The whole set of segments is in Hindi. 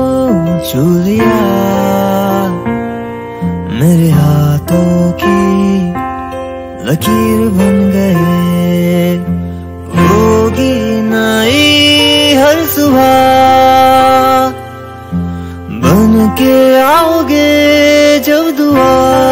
छू लिया, मेरे हाथों की लकीर बन गए। होगी नई हर सुबह, बन के आओगे जब दुआ।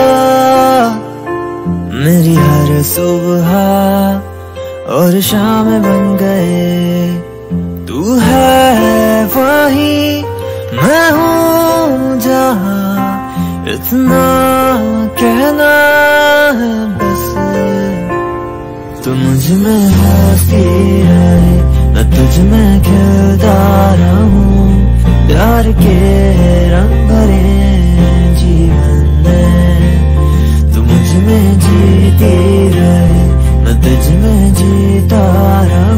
मेरी हर सुबह और शाम बन गए। तू है वहीं, मैं हूँ जहाँ, इतना कहना है बस। तू मुझ में हंसी है, मैं तुझ में किरदार हूँ। प्यार के रंग भरे जीवन में, तू मुझ में जीती रहे, मैं तुझ में जीता रहा।